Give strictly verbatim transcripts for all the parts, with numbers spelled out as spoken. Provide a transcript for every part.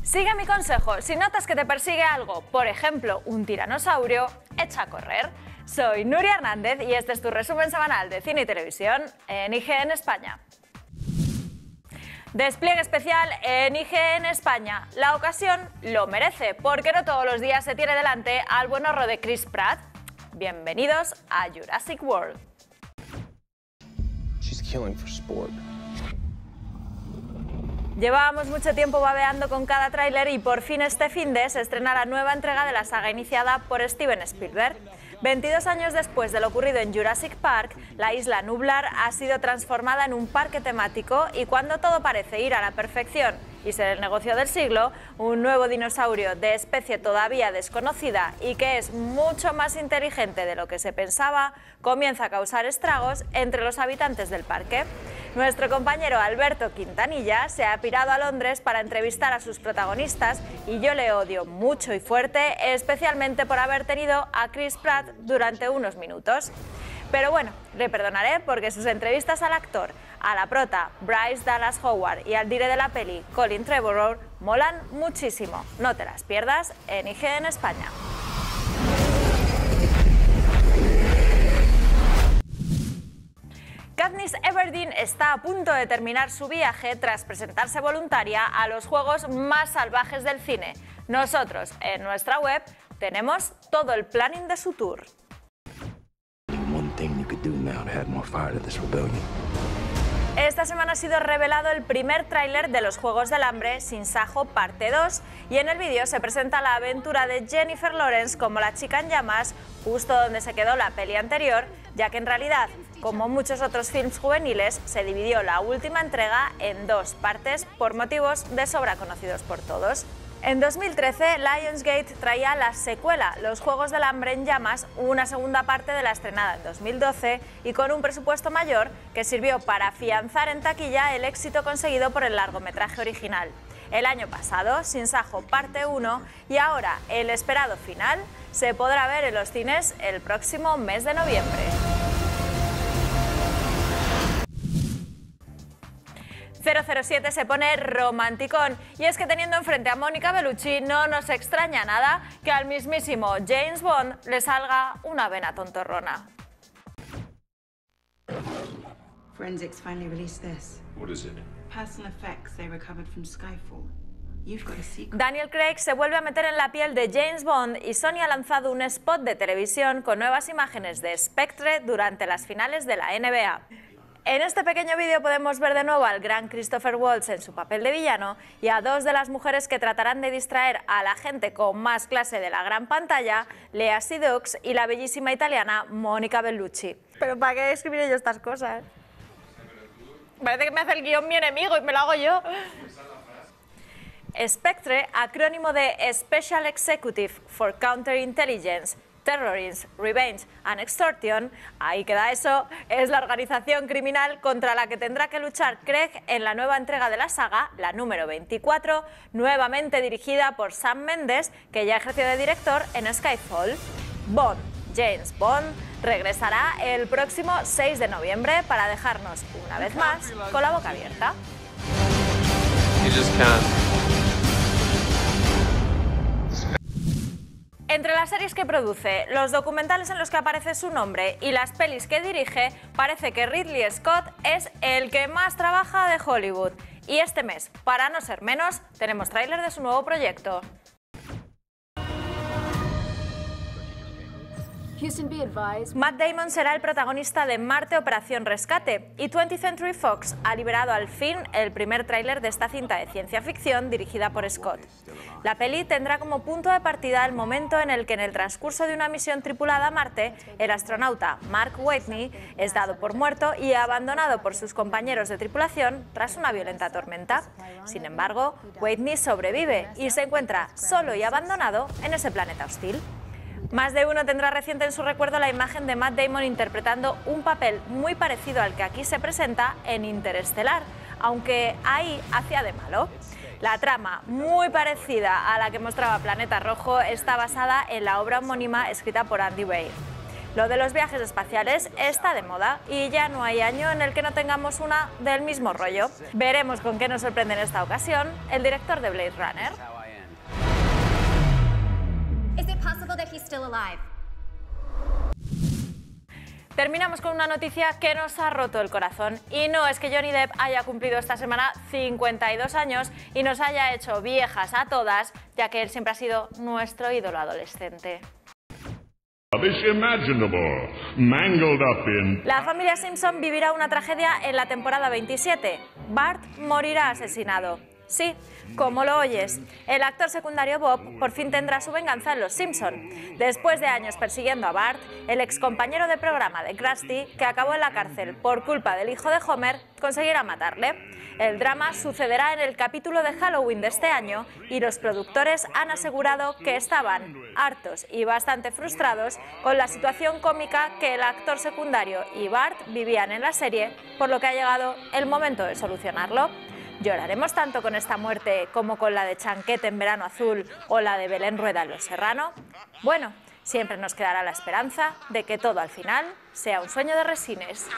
Sigue mi consejo, si notas que te persigue algo, por ejemplo, un tiranosaurio, echa a correr. Soy Nuria Hernández y este es tu resumen semanal de cine y televisión en I G N España. Despliegue especial en I G N España. La ocasión lo merece, porque no todos los días se tiene delante al buen horror de Chris Pratt. Bienvenidos a Jurassic World. She's killing for sport. Llevábamos mucho tiempo babeando con cada tráiler y por fin este finde se estrena la nueva entrega de la saga iniciada por Steven Spielberg. veintidós años después de lo ocurrido en Jurassic Park, la isla Nublar ha sido transformada en un parque temático y cuando todo parece ir a la perfección y ser el negocio del siglo, un nuevo dinosaurio de especie todavía desconocida y que es mucho más inteligente de lo que se pensaba, comienza a causar estragos entre los habitantes del parque. Nuestro compañero Alberto Quintanilla se ha pirado a Londres para entrevistar a sus protagonistas y yo le odio mucho y fuerte, especialmente por haber tenido a Chris Pratt durante unos minutos. Pero bueno, le perdonaré porque sus entrevistas al actor, a la prota Bryce Dallas Howard y al dire de la peli Colin Trevorrow molan muchísimo. No te las pierdas en I G N España. Katniss Everdeen está a punto de terminar su viaje tras presentarse voluntaria a los juegos más salvajes del cine. Nosotros, en nuestra web, tenemos todo el planning de su tour. Esta semana ha sido revelado el primer tráiler de los Juegos del Hambre, Sin Sajo, parte dos, y en el vídeo se presenta la aventura de Jennifer Lawrence como la chica en llamas, justo donde se quedó la peli anterior, ya que en realidad, como muchos otros films juveniles, se dividió la última entrega en dos partes por motivos de sobra conocidos por todos. En dos mil trece, Lionsgate traía la secuela, Los Juegos del Hambre en llamas, una segunda parte de la estrenada en dos mil doce y con un presupuesto mayor que sirvió para afianzar en taquilla el éxito conseguido por el largometraje original. El año pasado, Sin Sajo parte uno y ahora el esperado final se podrá ver en los cines el próximo mes de noviembre. cero cero siete se pone romanticón y es que teniendo enfrente a Mónica Bellucci no nos extraña nada que al mismísimo James Bond le salga una vena tontorrona. Forensics finally released this. What is it? Personal effects they recovered from Skyfall. You've got a secret. Daniel Craig se vuelve a meter en la piel de James Bond y Sony ha lanzado un spot de televisión con nuevas imágenes de Spectre durante las finales de la N B A. En este pequeño vídeo podemos ver de nuevo al gran Christopher Waltz en su papel de villano y a dos de las mujeres que tratarán de distraer a la gente con más clase de la gran pantalla, Lea Seydoux y la bellísima italiana Mónica Bellucci. ¿Pero para qué escribiré yo estas cosas? Parece que me hace el guión mi enemigo y me lo hago yo. Spectre, acrónimo de Special Executive for Counterintelligence, Terrorism, Revenge and Extortion, ahí queda eso, es la organización criminal contra la que tendrá que luchar Craig en la nueva entrega de la saga, la número veinticuatro, nuevamente dirigida por Sam Mendes, que ya ejerció de director en Skyfall. Bond, James Bond, regresará el próximo seis de noviembre para dejarnos, una vez más, con la boca abierta. Entre las series que produce, los documentales en los que aparece su nombre y las pelis que dirige, parece que Ridley Scott es el que más trabaja de Hollywood. Y este mes, para no ser menos, tenemos tráiler de su nuevo proyecto. Matt Damon será el protagonista de Marte Operación Rescate y twentieth Century Fox ha liberado al fin el primer tráiler de esta cinta de ciencia ficción dirigida por Scott. La peli tendrá como punto de partida el momento en el que en el transcurso de una misión tripulada a Marte, el astronauta Mark Watney es dado por muerto y abandonado por sus compañeros de tripulación tras una violenta tormenta. Sin embargo, Watney sobrevive y se encuentra solo y abandonado en ese planeta hostil. Más de uno tendrá reciente en su recuerdo la imagen de Matt Damon interpretando un papel muy parecido al que aquí se presenta en Interestelar, aunque ahí hacía de malo. La trama, muy parecida a la que mostraba Planeta Rojo, está basada en la obra homónima escrita por Andy Weir. Lo de los viajes espaciales está de moda y ya no hay año en el que no tengamos una del mismo rollo. Veremos con qué nos sorprende en esta ocasión el director de Blade Runner. that he's still alive. Terminamos con una noticia que nos ha roto el corazón. Y no es que Johnny Depp haya cumplido esta semana cincuenta y dos años y nos haya hecho viejas a todas, ya que él siempre ha sido nuestro ídolo adolescente. La familia Simpson vivirá una tragedia en la temporada veintisiete. Bart morirá asesinado. Sí, como lo oyes, el actor secundario Bob por fin tendrá su venganza en Los Simpson. Después de años persiguiendo a Bart, el excompañero de programa de Krusty, que acabó en la cárcel por culpa del hijo de Homer, conseguirá matarle. El drama sucederá en el capítulo de Halloween de este año y los productores han asegurado que estaban hartos y bastante frustrados con la situación cómica que el actor secundario y Bart vivían en la serie, por lo que ha llegado el momento de solucionarlo. ¿Lloraremos tanto con esta muerte como con la de Chanquete en Verano Azul o la de Belén Rueda en Los Serrano? Bueno, siempre nos quedará la esperanza de que todo al final sea un sueño de Resines.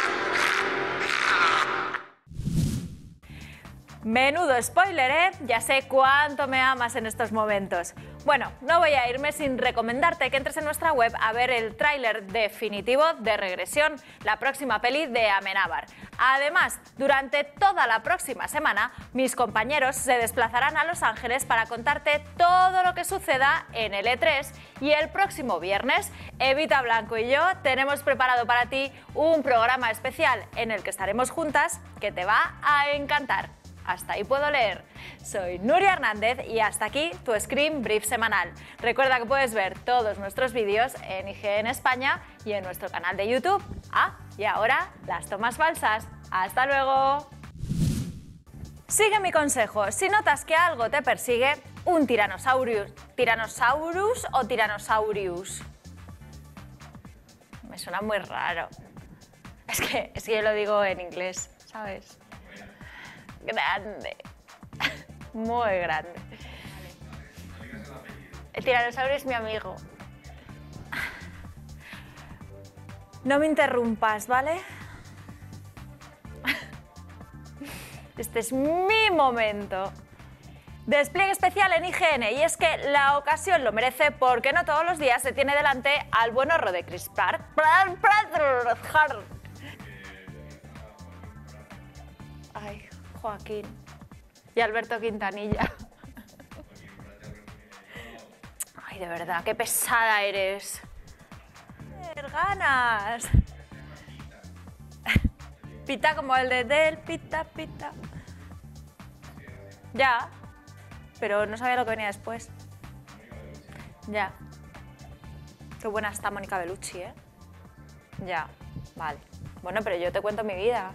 Menudo spoiler, ¿eh? Ya sé cuánto me amas en estos momentos. Bueno, no voy a irme sin recomendarte que entres en nuestra web a ver el tráiler definitivo de Regresión, la próxima peli de Amenábar. Además, durante toda la próxima semana, mis compañeros se desplazarán a Los Ángeles para contarte todo lo que suceda en el E tres y el próximo viernes, Evita Blanco y yo tenemos preparado para ti un programa especial en el que estaremos juntas que te va a encantar. Hasta ahí puedo leer. Soy Nuria Hernández y hasta aquí tu Screen Brief semanal. Recuerda que puedes ver todos nuestros vídeos en I G N España y en nuestro canal de YouTube. Ah, y ahora las tomas falsas. ¡Hasta luego! Sigue mi consejo. Si notas que algo te persigue, un Tyrannosaurus. ¿Tyrannosaurus o Tyrannosaurius? Me suena muy raro. Es que, es que yo lo digo en inglés, ¿sabes? Grande, muy grande. El tiranosaurio es mi amigo. No me interrumpas, ¿vale? Este es mi momento. Despliegue especial en I G N, y es que la ocasión lo merece porque no todos los días se tiene delante al buen horror de Chris Pratt. Ay, Joaquín y Alberto Quintanilla. Ay, de verdad, qué pesada eres. Ganas. Pita como el de del pita pita. Ya, pero no sabía lo que venía después. Ya. Qué buena está Mónica Bellucci, ¿eh? Ya, vale. Bueno, pero yo te cuento mi vida.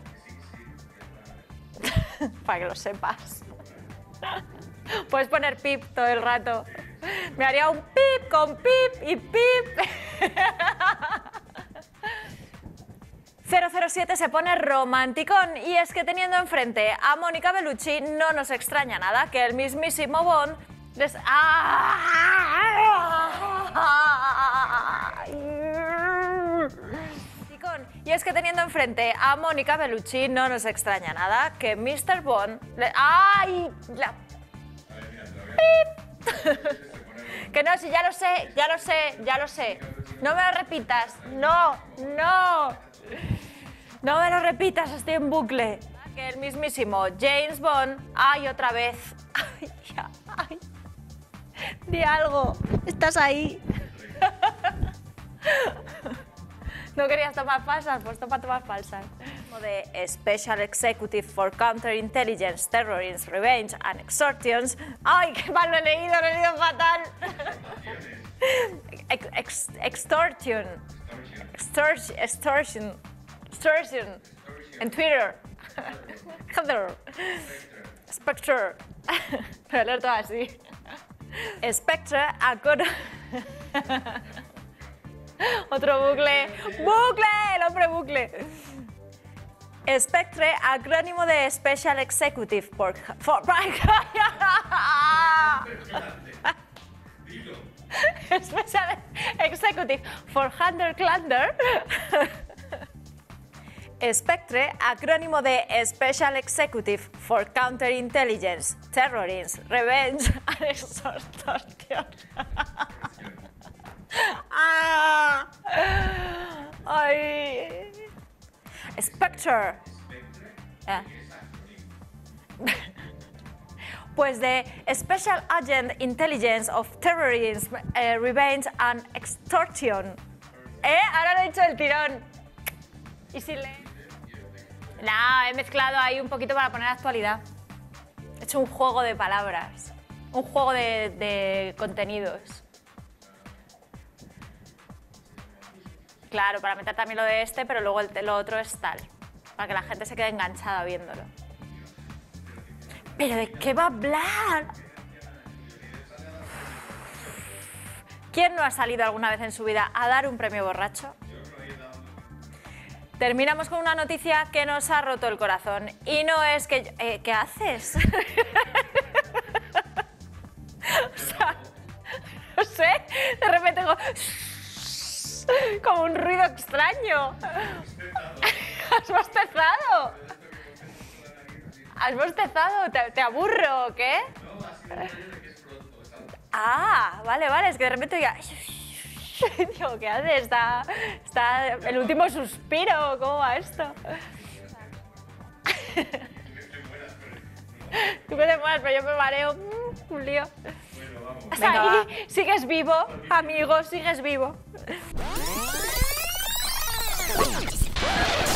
Para que lo sepas. Puedes poner pip todo el rato. Me haría un pip con pip y pip. cero cero siete se pone romanticón y es que teniendo enfrente a Mónica Bellucci no nos extraña nada que el mismísimo Bond les... Y es que teniendo enfrente a Mónica Bellucci no nos extraña nada que míster Bond... Le... ¡Ay! La... ¡Pip! Que no, si ya lo sé, ya lo sé, ya lo sé. No me lo repitas. No, no. No me lo repitas, estoy en bucle. Que el mismísimo James Bond... ¡Ay, otra vez! ¡Ay, ya! ¡Ay! Di algo. Estás ahí. ¿No querías tomar falsas? Pues toma tomar falsas. De Special Executive for Counterintelligence, Terrorism, Revenge and Extortions. ¡Ay, qué mal lo he leído! Lo he leído fatal. Ex ex extortion. Extortion. Extortion. Extortion. En Twitter. Heather. Spectre. Pero leer todo así. Spectre. Acor... Otro bucle. ¡Bucle! El hombre bucle. Spectre, acrónimo de Special Executive for... for Special Executive for Hunter Clunder. Spectre, acrónimo de Special Executive for Counterintelligence, Terrorism, Revenge and Extortion. ¡Ah! ¡Ay! Spectre. Eh. Pues de Special Agent Intelligence of Terrorism, eh, Revenge and Extortion. ¿Eh? Ahora lo he hecho el tirón. ¿Y si le...? No, he mezclado ahí un poquito para poner actualidad. He hecho un juego de palabras. Un juego de, de contenidos. Claro, para meter también lo de este, pero luego el, lo otro es tal. Para que la gente se quede enganchada viéndolo. ¿Pero de qué va a hablar? ¿Quién no ha salido alguna vez en su vida a dar un premio borracho? Terminamos con una noticia que nos ha roto el corazón. Y no es que... Eh, ¿Qué haces? O sea, no sé, de repente como... como un ruido extraño. ¿Has bostezado? ¿Has bostezado? ¿Te, te aburro o qué? Ah, vale, vale, es que de repente ya... Digo, ¿qué hace? Está, está el último suspiro, ¿cómo va esto? Tú que te mueras, pero yo me mareo. Mm, un lío. Venga, ahí, va. Sigues vivo, amigo, sigues vivo.